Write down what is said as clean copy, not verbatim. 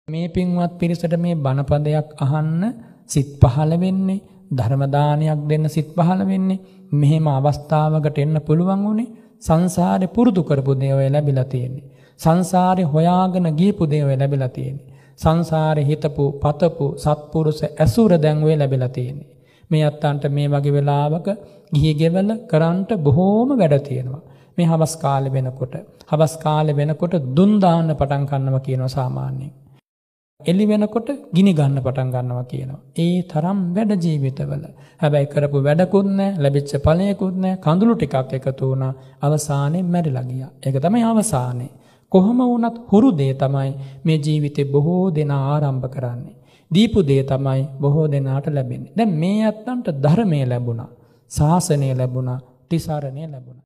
මේ පින්වත් පිරිසට මේ බණපදයක් අහන්න සිත් පහළ වෙන්නේ, ධර්ම දානයක් දෙන්න සිත් පහළ වෙන්නේ, මෙහෙම අවස්ථාවකට එන්න පුළුවන් උනේ සංසාරේ පුරුදු කරපු දේවල් ලැබිලා තියෙන්නේ. සංසාරේ හොයාගෙන ගියපු දේවල් ලැබිලා තියෙන්නේ. සංසාරේ හිතපු පතපු සත්පුරුෂ ඇසුර දැන් ඔය ලැබිලා තියෙන්නේ. මේ අත්තන්ට මේ වගේ වෙලාවක ගිහි ගෙවල කරන්ට බොහෝම වැඩ තියෙනවා. මේ හවස් කාලේ වෙනකොට දුන් දාන්න පටන් ගන්නවා කියනවා සාමාන්‍යයෙන්. එළි වෙනකොට ගිනි ගන්න පටන් ගන්නවා කියනවා. ඒ තරම් වැඩ ජීවිතවල. හැබැයි කරපු වැඩකුත් නැහැ, ලැබිච්ච ඵලයකුත් නැහැ. කඳුළු ටිකක් එකතු වුණා, අවසානයේ මැරිලා ගියා. ඒක තමයි අවසානේ. කොහොම වුණත් හුරු දේ තමයි මේ ජීවිතේ බොහෝ දෙනා ආරම්භ කරන්නේ. දීපු දේ තමයි බොහෝ දෙනාට ලැබෙන්නේ. දැන් මේ අත්තන්ට ධර්මය ලැබුණා, ශාසනය ලැබුණා, තිසරණය ලැබුණා.